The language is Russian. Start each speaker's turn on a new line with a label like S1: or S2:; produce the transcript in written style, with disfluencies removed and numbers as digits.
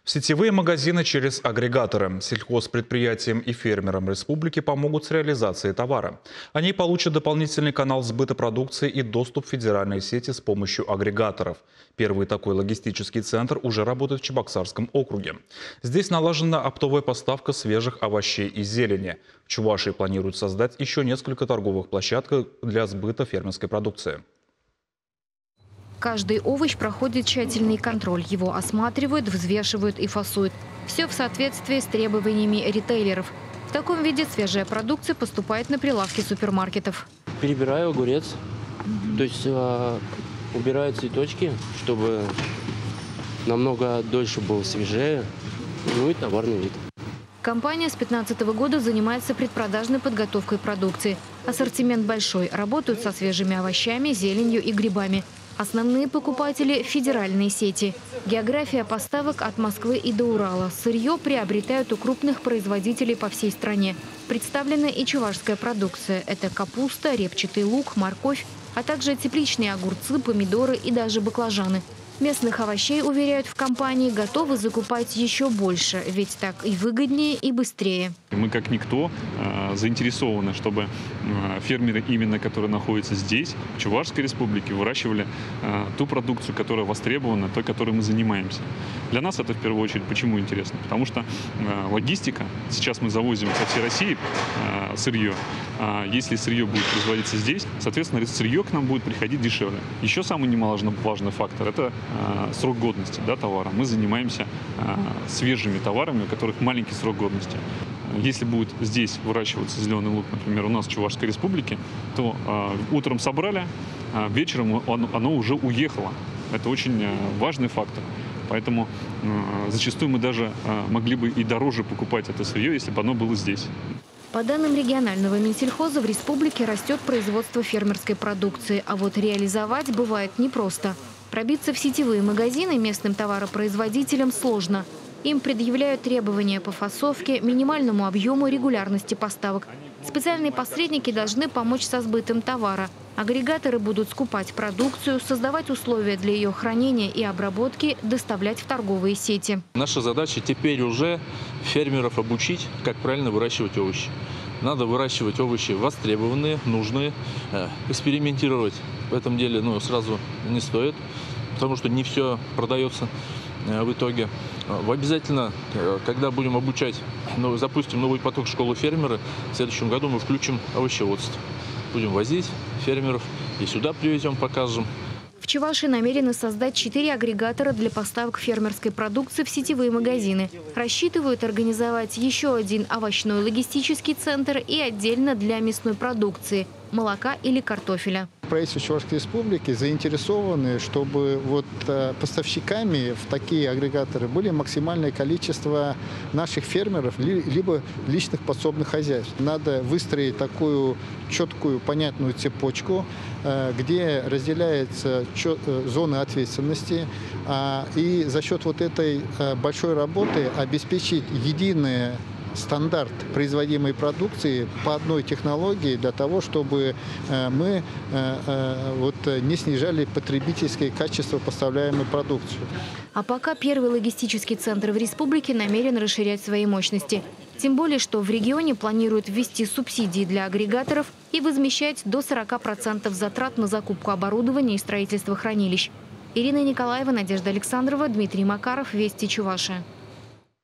S1: Сетевые магазины через агрегаторы. Сельхозпредприятиям и фермерам республики помогут с реализацией товара. Они получат дополнительный канал сбыта продукции и доступ в федеральные сети с помощью агрегаторов. Первый такой логистический центр уже работает в Чебоксарском округе. Здесь налажена оптовая поставка свежих овощей и зелени. В Чувашии планируют создать еще несколько торговых площадок для сбыта фермерской продукции.
S2: Каждый овощ проходит тщательный контроль. Его осматривают, взвешивают и фасуют. Все в соответствии с требованиями ритейлеров. В таком виде свежая продукция поступает на прилавки супермаркетов.
S3: Перебираю огурец, то есть убираю цветочки, чтобы намного дольше был свежее, ну и товарный вид.
S2: Компания с 2015 года занимается предпродажной подготовкой продукции. Ассортимент большой. Работают со свежими овощами, зеленью и грибами. Основные покупатели – федеральные сети. География поставок от Москвы и до Урала. Сырье приобретают у крупных производителей по всей стране. Представлена и чувашская продукция. Это капуста, репчатый лук, морковь, а также тепличные огурцы, помидоры и даже баклажаны. Местных овощей, уверяют в компании, готовы закупать еще больше, ведь так и выгоднее, и быстрее.
S4: Мы как никто заинтересованы, чтобы фермеры, именно которые находятся здесь, в Чувашской республике, выращивали ту продукцию, которая востребована, той, которой мы занимаемся. Для нас это в первую очередь почему интересно? Потому что логистика, сейчас мы завозим со всей России сырье, если сырье будет производиться здесь, соответственно, сырье к нам будет приходить дешевле. Еще самый немаловажный фактор – это срок годности товара. Мы занимаемся свежими товарами, у которых маленький срок годности. Если будет здесь выращиваться зеленый лук, например, у нас в Чувашской республике, то утром собрали, вечером оно уже уехало. Это очень важный фактор. Поэтому зачастую мы даже могли бы и дороже покупать это сырье, если бы оно было здесь.
S2: По данным регионального Минсельхоза, в республике растет производство фермерской продукции. А вот реализовать бывает непросто. Пробиться в сетевые магазины местным товаропроизводителям сложно. Им предъявляют требования по фасовке, минимальному объему, регулярности поставок. Специальные посредники должны помочь со сбытом товара. Агрегаторы будут скупать продукцию, создавать условия для ее хранения и обработки, доставлять в торговые сети.
S5: Наша задача теперь уже фермеров обучить, как правильно выращивать овощи. Надо выращивать овощи востребованные, нужные. Экспериментировать в этом деле сразу не стоит, потому что не все продается в итоге. Обязательно, когда будем обучать, запустим новый поток школы фермера, в следующем году мы включим овощеводство. Будем возить фермеров и сюда привезем, покажем.
S2: В Чувашии намерены создать 4 агрегатора для поставок фермерской продукции в сетевые магазины. Рассчитывают организовать еще один овощной логистический центр и отдельно для мясной продукции – молока или картофеля.
S6: Правительство Чувашской республики заинтересованы, чтобы поставщиками в такие агрегаторы были максимальное количество наших фермеров, либо личных подсобных хозяйств. Надо выстроить такую четкую, понятную цепочку, где разделяются зоны ответственности. И за счет этой большой работы обеспечить единый стандарт производимой продукции по одной технологии для того, чтобы мы не снижали потребительское качество поставляемой продукции.
S2: А пока первый логистический центр в республике намерен расширять свои мощности. Тем более, что в регионе планируют ввести субсидии для агрегаторов и возмещать до 40% затрат на закупку оборудования и строительство хранилищ. Ирина Николаева, Надежда Александрова, Дмитрий Макаров, Вести Чувашия.